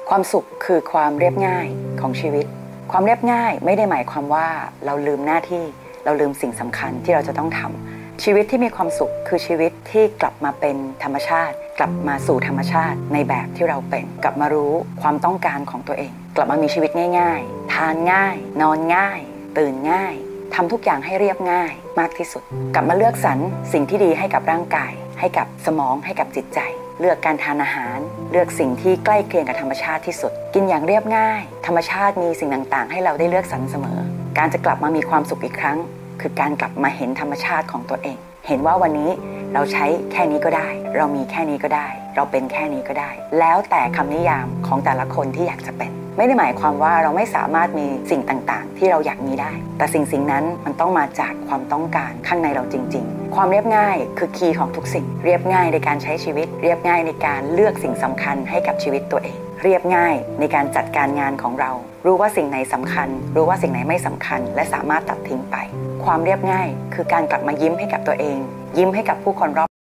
ความสุขคือความเรียบง่ายของชีวิตความเรียบง่ายไม่ได้หมายความว่าเราลืมหน้าที่เราลืมสิ่งสำคัญที่เราจะต้องทำชีวิตที่มีความสุขคือชีวิตที่กลับมาเป็นธรรมชาติกลับมาสู่ธรรมชาติในแบบที่เราเป็นกลับมารู้ความต้องการของตัวเองกลับมามีชีวิตง่ายๆทานง่ายนอนง่ายตื่นง่ายทำทุกอย่างให้เรียบง่ายมากที่สุดกลับมาเลือกสรรสิ่งที่ดีให้กับร่างกายให้กับสมองให้กับจิตใจเลือกการทานอาหารเลือกสิ่งที่ใกล้เคียงกับธรรมชาติที่สุดกินอย่างเรียบง่ายธรรมชาติมีสิ่งต่างๆให้เราได้เลือกสรรเสมอการจะกลับมามีความสุขอีกครั้งคือการกลับมาเห็นธรรมชาติของตัวเองเห็นว่าวันนี้เราใช้แค่นี้ก็ได้เรามีแค่นี้ก็ได้เราเป็นแค่นี้ก็ได้แล้วแต่คำนิยามของแต่ละคนที่อยากจะเป็นไม่ได้หมายความว่าเราไม่สามารถมีสิ่งต่างๆที่เราอยากมีได้แต่สิ่งนั้นมันต้องมาจากความต้องการข้างในเราจริงๆความเรียบง่ายคือคีย์ของทุกสิ่งเรียบง่ายในการใช้ชีวิตเรียบง่ายในการเลือกสิ่งสำคัญให้กับชีวิตตัวเองเรียบง่ายในการจัดการงานของเรารู้ว่าสิ่งไหนสำคัญรู้ว่าสิ่งไหนไม่สำคัญและสามารถตัดทิ้งไปความเรียบง่ายคือการกลับมายิ้มให้กับตัวเองยิ้มให้กับผู้คนรอบ